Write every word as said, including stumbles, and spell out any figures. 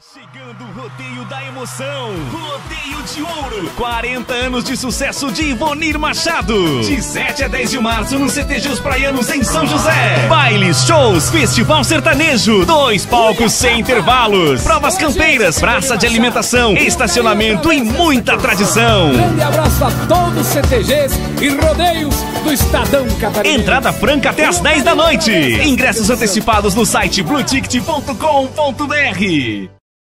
Chegando o rodeio da emoção, Rodeio de Ouro, quarenta anos de sucesso de Ivonir Machado, de sete a dez de março no C T G Os Praianos em São José. Bailes, shows, festival sertanejo, dois palcos sem intervalos, provas campeiras, praça de alimentação, estacionamento e muita tradição. Grande abraço a todos os C T Gs e rodeios do Estadão Catarinense. Entrada franca até às dez da noite. Ingressos antecipados no site blue ticket ponto com ponto br.